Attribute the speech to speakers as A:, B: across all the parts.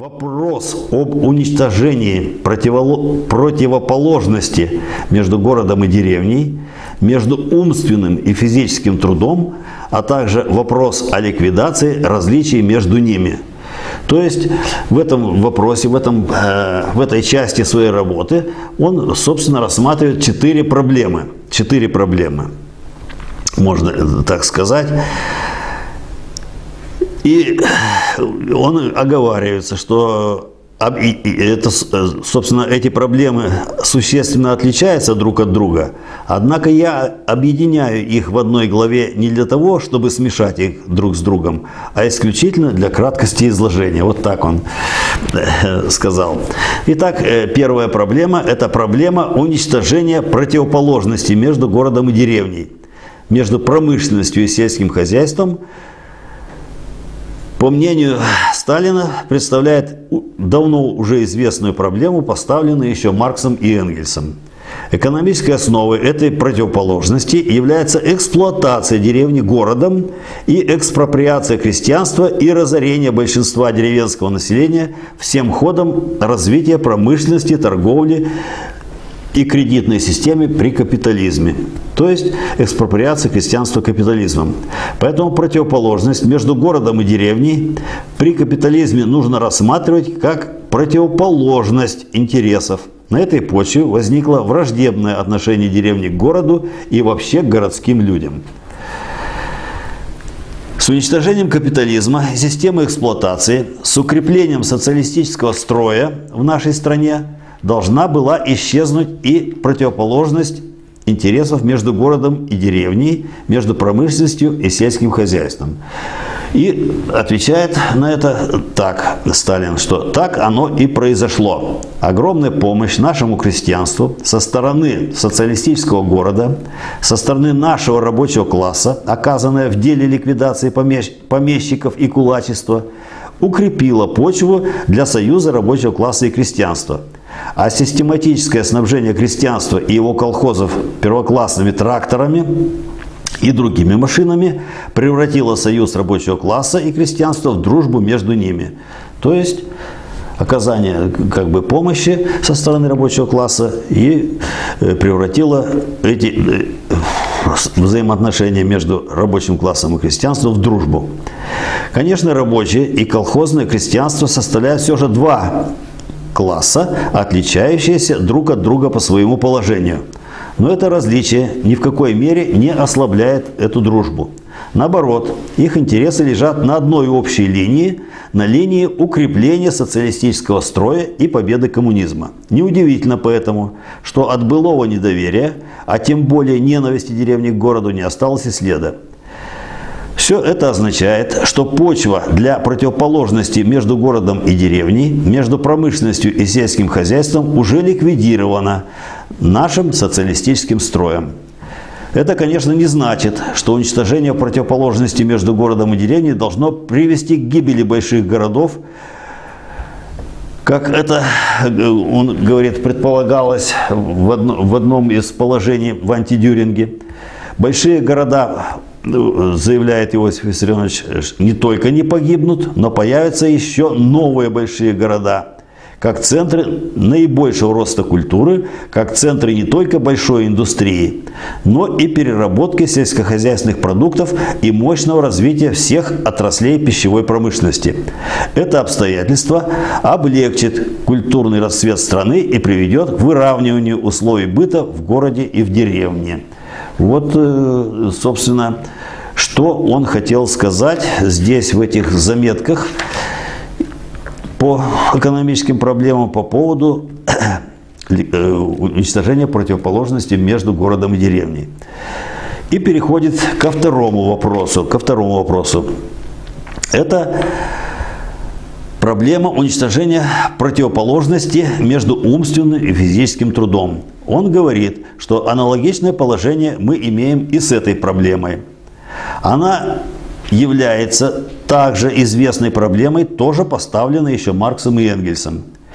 A: Вопрос об уничтожении противоположности между городом и деревней, между умственным и физическим трудом, а также вопрос о ликвидации различий между ними. То есть в этом вопросе, в этой части своей работы он, собственно, рассматривает 4 проблемы. 4 проблемы, можно так сказать. И он оговаривается, что это, собственно, эти проблемы существенно отличаются друг от друга. Однако я объединяю их в одной главе не для того, чтобы смешать их друг с другом, а исключительно для краткости изложения. Вот так он сказал. Итак, первая проблема – это проблема уничтожения противоположности между городом и деревней, между промышленностью и сельским хозяйством. По мнению Сталина, представляет давно уже известную проблему, поставленную еще Марксом и Энгельсом. Экономической основой этой противоположности является эксплуатация деревни городом и экспроприация крестьянства и разорение большинства деревенского населения всем ходом развития промышленности, торговли и кредитной системы при капитализме, то есть экспроприация крестьянства капитализмом. Поэтому противоположность между городом и деревней при капитализме нужно рассматривать как противоположность интересов. На этой почве возникло враждебное отношение деревни к городу и вообще к городским людям. С уничтожением капитализма и системы эксплуатации, с укреплением социалистического строя в нашей стране должна была исчезнуть и противоположность интересов между городом и деревней, между промышленностью и сельским хозяйством. И отвечает на это так Сталин, что так оно и произошло. Огромная помощь нашему крестьянству со стороны социалистического города, со стороны нашего рабочего класса, оказанная в деле ликвидации помещиков и кулачества, укрепила почву для союза рабочего класса и крестьянства. А систематическое снабжение крестьянства и его колхозов первоклассными тракторами и другими машинами превратило союз рабочего класса и крестьянства в дружбу между ними. То есть оказание помощи со стороны рабочего класса и превратило эти взаимоотношения между рабочим классом и крестьянством в дружбу. Конечно, рабочее и колхозное крестьянство составляют все же 2 класса, отличающиеся друг от друга по своему положению. Но это различие ни в какой мере не ослабляет эту дружбу. Наоборот, их интересы лежат на одной общей линии, на линии укрепления социалистического строя и победы коммунизма. Неудивительно поэтому, что от былого недоверия, а тем более ненависти деревни к городу не осталось и следа. Все это означает, что почва для противоположности между городом и деревней, между промышленностью и сельским хозяйством уже ликвидирована нашим социалистическим строем. Это, конечно, не значит, что уничтожение противоположности между городом и деревней должно привести к гибели больших городов, как это, он говорит, предполагалось в одном из положений в антидюринге. Большие города, заявляет Иосиф Виссарионович, не только не погибнут, но появятся еще новые большие города, как центры наибольшего роста культуры, как центры не только большой индустрии, но и переработки сельскохозяйственных продуктов и мощного развития всех отраслей пищевой промышленности. Это обстоятельство облегчит культурный расцвет страны и приведет к выравниванию условий быта в городе и в деревне. Вот, собственно, что он хотел сказать здесь, в этих заметках по экономическим проблемам по поводу уничтожения противоположности между городом и деревней. И переходит ко второму вопросу. Это проблема уничтожения противоположности между умственным и физическим трудом. Он говорит, что аналогичное положение мы имеем и с этой проблемой. Она является также известной проблемой, тоже поставленной еще Марксом и Энгельсом.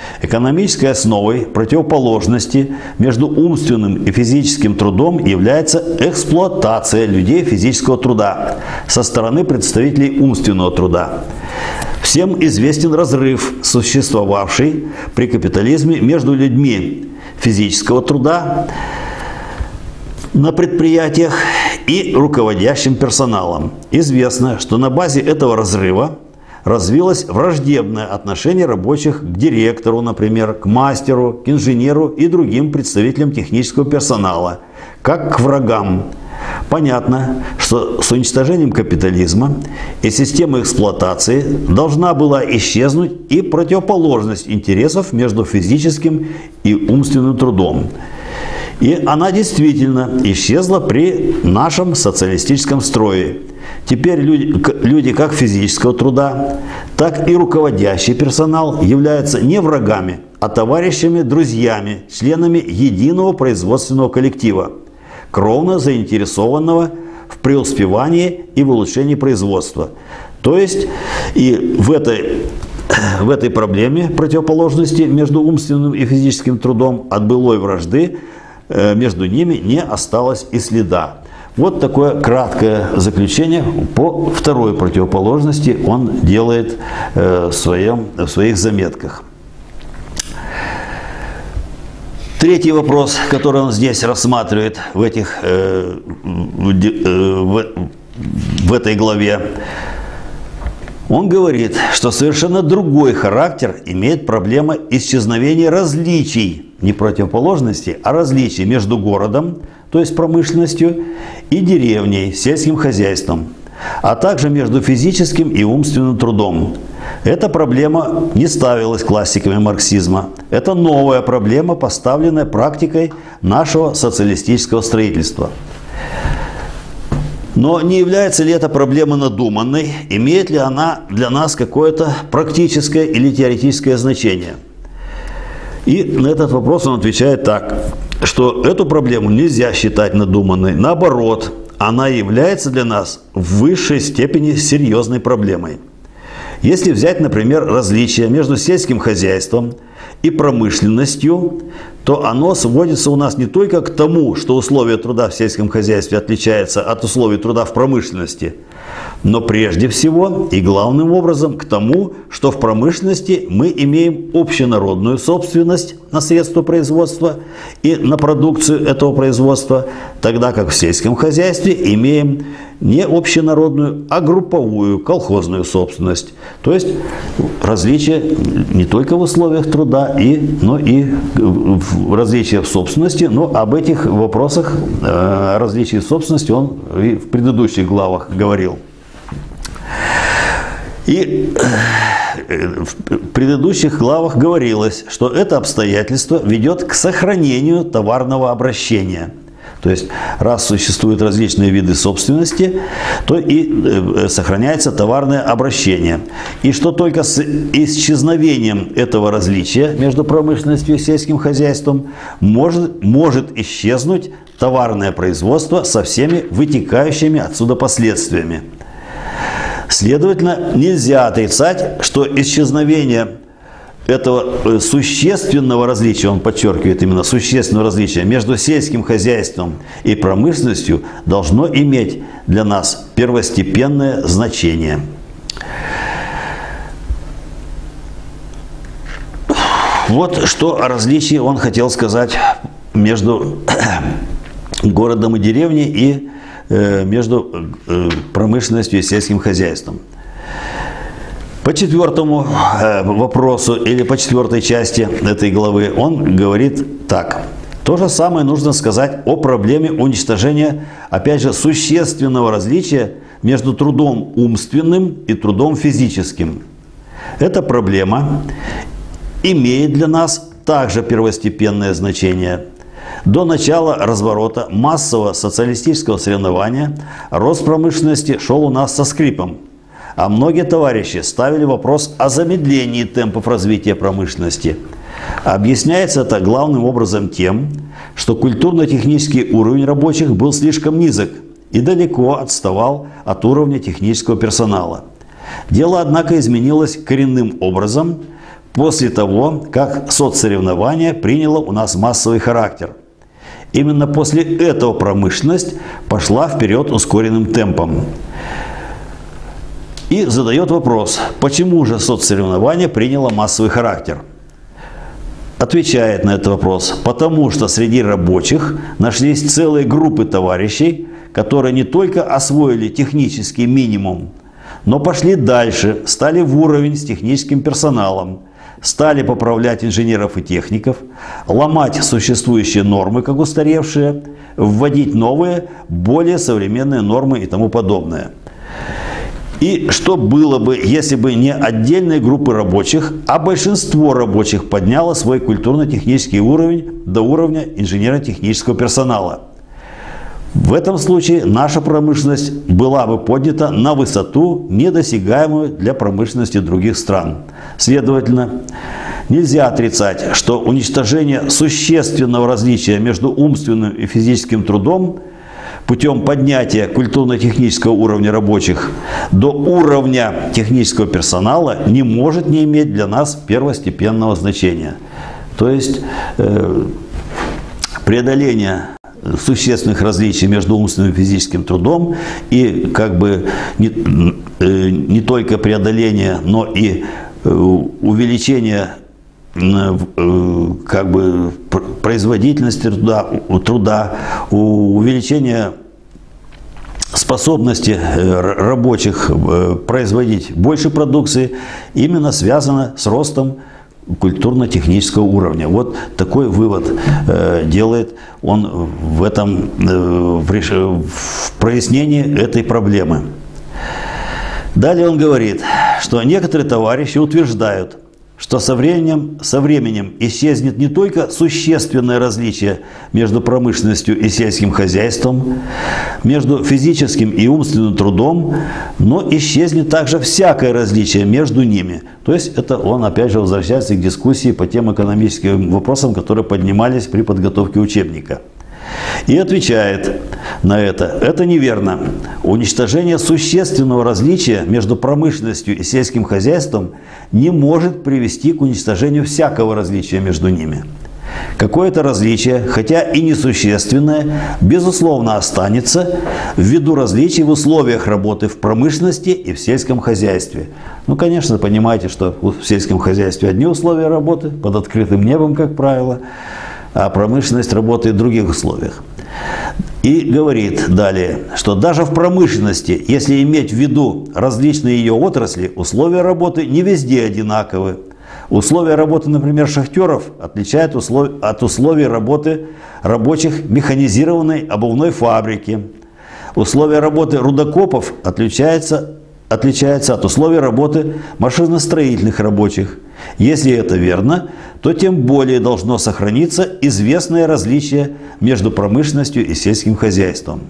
A: Экономической основой противоположности между умственным и физическим трудом является эксплуатация людей физического труда со стороны представителей умственного труда. Всем известен разрыв, существовавший при капитализме между людьми физического труда на предприятиях и руководящим персоналом. Известно, что на базе этого разрыва развилось враждебное отношение рабочих к директору, например, к мастеру, к инженеру и другим представителям технического персонала, как к врагам. Понятно, что с уничтожением капитализма и системы эксплуатации должна была исчезнуть и противоположность интересов между физическим и умственным трудом. И она действительно исчезла при нашем социалистическом строе. Теперь люди как физического труда, так и руководящий персонал являются не врагами, а товарищами, друзьями, членами единого производственного коллектива, кровно заинтересованного в преуспевании и в улучшении производства. То есть и в этой проблеме противоположности между умственным и физическим трудом от былой вражды между ними не осталось и следа. Вот такое краткое заключение по второй противоположности он делает в своих заметках. Третий вопрос, который он здесь рассматривает в этой главе, он говорит, что совершенно другой характер имеет проблема исчезновения различий, не противоположностей, а различий между городом, то есть промышленностью, и деревней, сельским хозяйством, а также между физическим и умственным трудом. Эта проблема не ставилась классиками марксизма. Это новая проблема, поставленная практикой нашего социалистического строительства. Но не является ли эта проблема надуманной? Имеет ли она для нас какое-то практическое или теоретическое значение? И на этот вопрос он отвечает так, что эту проблему нельзя считать надуманной. Наоборот, она является для нас в высшей степени серьезной проблемой. Если взять, например, различия между сельским хозяйством и промышленностью, то оно сводится у нас не только к тому, что условия труда в сельском хозяйстве отличаются от условий труда в промышленности, но прежде всего и главным образом к тому, что в промышленности мы имеем общенародную собственность на средства производства и на продукцию этого производства, тогда как в сельском хозяйстве имеем не общенародную, а групповую колхозную собственность. То есть различия не только в условиях труда, но и в различиях в собственности. Но об этих вопросах, о различии в собственности он и в предыдущих главах говорил. И в предыдущих главах говорилось, что это обстоятельство ведет к сохранению товарного обращения. То есть, раз существуют различные виды собственности, то и сохраняется товарное обращение. И что только с исчезновением этого различия между промышленностью и сельским хозяйством может исчезнуть товарное производство со всеми вытекающими отсюда последствиями. Следовательно, нельзя отрицать, что исчезновение этого существенного различия, он подчеркивает именно существенного различия между сельским хозяйством и промышленностью, должно иметь для нас первостепенное значение. Вот что о различии он хотел сказать между городом и деревней и между промышленностью и сельским хозяйством. По четвертому вопросу или по четвертой части этой главы он говорит так. То же самое нужно сказать о проблеме уничтожения, опять же, существенного различия между трудом умственным и трудом физическим. Эта проблема имеет для нас также первостепенное значение. До начала разворота массового социалистического соревнования рост промышленности шел у нас со скрипом. А многие товарищи ставили вопрос о замедлении темпов развития промышленности. Объясняется это главным образом тем, что культурно-технический уровень рабочих был слишком низок и далеко отставал от уровня технического персонала. Дело, однако, изменилось коренным образом после того, как соцсоревнование приняло у нас массовый характер. Именно после этого промышленность пошла вперед ускоренным темпом. И задает вопрос, почему же соцсоревнование приняло массовый характер? Отвечает на этот вопрос, потому что среди рабочих нашлись целые группы товарищей, которые не только освоили технический минимум, но пошли дальше, стали в уровень с техническим персоналом, стали поправлять инженеров и техников, ломать существующие нормы, как устаревшие, вводить новые, более современные нормы и тому подобное. И что было бы, если бы не отдельные группы рабочих, а большинство рабочих подняло свой культурно-технический уровень до уровня инженерно-технического персонала? В этом случае наша промышленность была бы поднята на высоту, недосягаемую для промышленности других стран. Следовательно, нельзя отрицать, что уничтожение существенного различия между умственным и физическим трудом путем поднятия культурно-технического уровня рабочих до уровня технического персонала не может не иметь для нас первостепенного значения. То есть преодоление существенных различий между умственным и физическим трудом и как бы не только преодоление, но и увеличение как бы производительности труда, увеличение способности рабочих производить больше продукции именно связано с ростом культурно-технического уровня. Вот такой вывод делает он в этом, в прояснении этой проблемы. Далее он говорит, что некоторые товарищи утверждают, что со временем исчезнет не только существенное различие между промышленностью и сельским хозяйством, между физическим и умственным трудом, но исчезнет также всякое различие между ними. То есть это он опять же возвращается к дискуссии по тем экономическим вопросам, которые поднимались при подготовке учебника. И отвечает на это неверно. Уничтожение существенного различия между промышленностью и сельским хозяйством не может привести к уничтожению всякого различия между ними. Какое-то различие, хотя и несущественное, безусловно останется ввиду различий в условиях работы в промышленности и в сельском хозяйстве. Ну, конечно, понимаете, что в сельском хозяйстве одни условия работы, под открытым небом, как правило, а промышленность работает в других условиях. И говорит далее, что даже в промышленности, если иметь в виду различные ее отрасли, условия работы не везде одинаковы. Условия работы, например, шахтеров отличают от условий работы рабочих механизированной обувной фабрики. Условия работы рудокопов отличаются от условий работы машиностроительных рабочих. Если это верно, то тем более должно сохраниться известное различие между промышленностью и сельским хозяйством.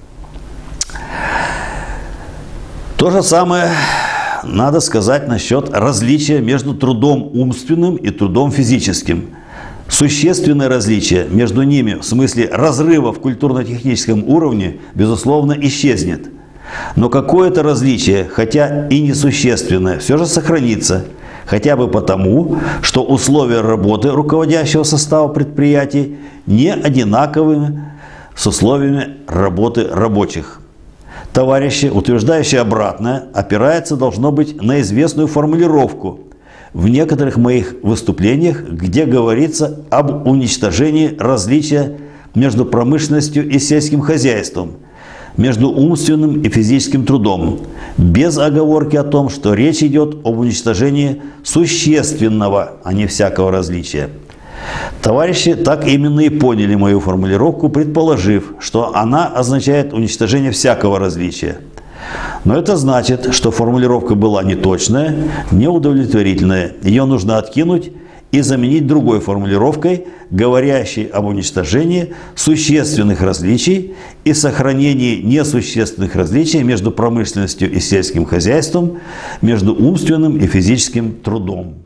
A: То же самое надо сказать насчет различия между трудом умственным и трудом физическим. Существенное различие между ними в смысле разрыва в культурно-техническом уровне, безусловно, исчезнет. Но какое-то различие, хотя и несущественное, все же сохранится. Хотя бы потому, что условия работы руководящего состава предприятий не одинаковы с условиями работы рабочих. Товарищи, утверждающие обратное, опираются, должно быть, на известную формулировку в некоторых моих выступлениях, где говорится об уничтожении различия между промышленностью и сельским хозяйством, между умственным и физическим трудом, без оговорки о том, что речь идет об уничтожении существенного, а не всякого различия. Товарищи так именно и поняли мою формулировку, предположив, что она означает уничтожение всякого различия. Но это значит, что формулировка была неточная, неудовлетворительная. Ее нужно откинуть и заменить другой формулировкой, говорящей об уничтожении существенных различий и сохранении несущественных различий между промышленностью и сельским хозяйством, между умственным и физическим трудом.